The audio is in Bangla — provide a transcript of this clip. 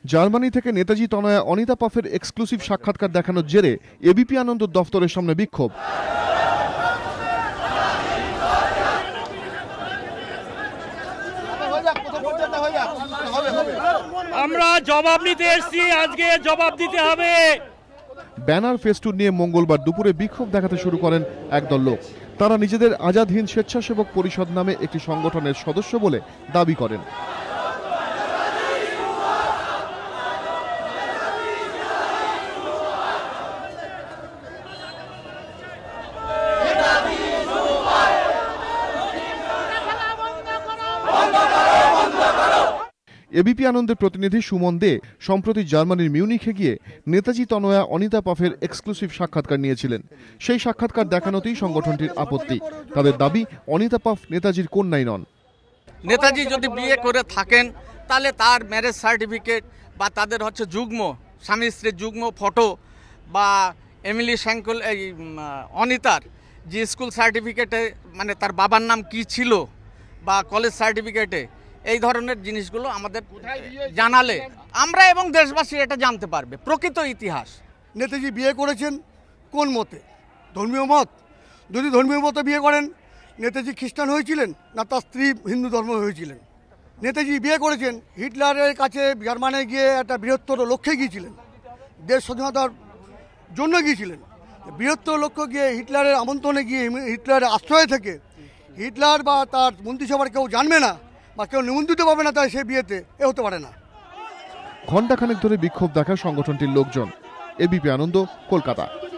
জার্মানি থেকে নেতাজি তনয়া অনিতা পাফের এক্সক্লুসিভ সাক্ষাৎকার দেখানোর জেরে এবিপি আনন্দ দফতরের সামনে বিক্ষোভ। আমরা জবাব নিতে এসেছি, আজকে জবাব দিতে হবে। ব্যানার ফেস্টুন নিয়ে মঙ্গলবার দুপুরে বিক্ষোভ দেখাতে শুরু করেন একদল লোক। তারা নিজেদের আজাদ হিন্দ স্বেচ্ছাসেবক পরিষদ নামে একটি সংগঠনের সদস্য বলে দাবি করেন। এবিপি আনন্দের প্রতিনিধি সুমন দে সম্প্রতি জার্মানির মিউনিখে গিয়ে নেতাজি তনয়া অনিতা পাফের এক্সক্লুসিভ সাক্ষাৎকার নিয়েছিলেন। সেই সাক্ষাৎকার দেখানোতেই সংগঠনটির আপত্তি। তাদের দাবি, অনিতা পাফ নেতাজির কন্যাই নন। নেতাজি যদি বিয়ে করে থাকেন তাহলে তার ম্যারেজ সার্টিফিকেট বা তাদের হচ্ছে যুগ্ম স্বামী স্ত্রীর যুগ্ম ফটো বা এমিলি শ্যাঙ্কল অনিতার যে স্কুল সার্টিফিকেটে মানে তার বাবার নাম কি ছিল বা কলেজ সার্টিফিকেটে এই ধরনের জিনিসগুলো আমাদের জানালে আমরা এবং দেশবাসী এটা জানতে পারবে প্রকৃত ইতিহাস। নেতাজি বিয়ে করেছেন কোন মতে? ধর্মীয় মত? যদি ধর্মীয় মতে বিয়ে করেন, নেতাজি খ্রিস্টান হয়েছিলেন না তার স্ত্রী হিন্দু ধর্ম হয়েছিলেন? নেতাজি বিয়ে করেছেন হিটলারের কাছে জার্মানে গিয়ে একটা বৃহত্তর লক্ষ্যে গিয়েছিলেন, দেশ স্বাধীনতার জন্য গিয়েছিলেন। বৃহত্তর লক্ষ্য গিয়ে হিটলারের আমন্ত্রণে গিয়ে হিটলারের আশ্রয় থেকে হিটলার বা তার মন্ত্রিসভার কেউ জানবে না বা কেউ নিমন্ত্রিত পাবে না, তাই সে বিয়েতে হতে পারে না। ঘণ্টাখানেক ধরে বিক্ষোভ দেখা সংগঠনটির লোকজন। এবিপি আনন্দ, কলকাতা।